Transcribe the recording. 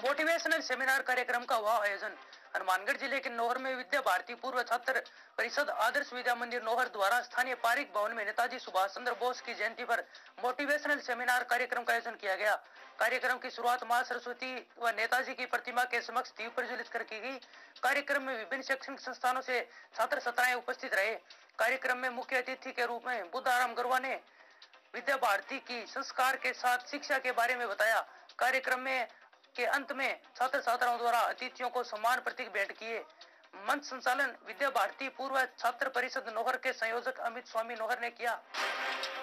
Motivational seminar कार्यक्रम का हुआ आयोजन। हनुमानगढ़ जिले के नोहर में विद्या भारती पूर्व छात्र परिषद आदर्श विद्या मंदिर नोहर द्वारा स्थानीय पारिक भवन में नेताजी सुभाष चंद्र बोस की जयंती पर मोटिवेशनल सेमिनार कार्यक्रम का आयोजन किया गया। कार्यक्रम की शुरुआत मां सरस्वती व नेताजी की प्रतिमा के समक्ष दीप प्रज्वलित कर की गई। कार्यक्रम में विभिन्न शैक्षणिक संस्थानों से छात्र छात्राएं उपस्थित रहे। कार्यक्रम में मुख्य अतिथि के रूप में बुद्धाराम गरवा ने विद्या भारती की संस्कार के साथ शिक्षा के बारे में बताया। कार्यक्रम में के अंत में छात्र छात्राओं द्वारा अतिथियों को सम्मान प्रतीक भेंट किए। मंच संचालन विद्या भारती पूर्व छात्र परिषद नोहर के संयोजक अमित स्वामी नोहर ने किया।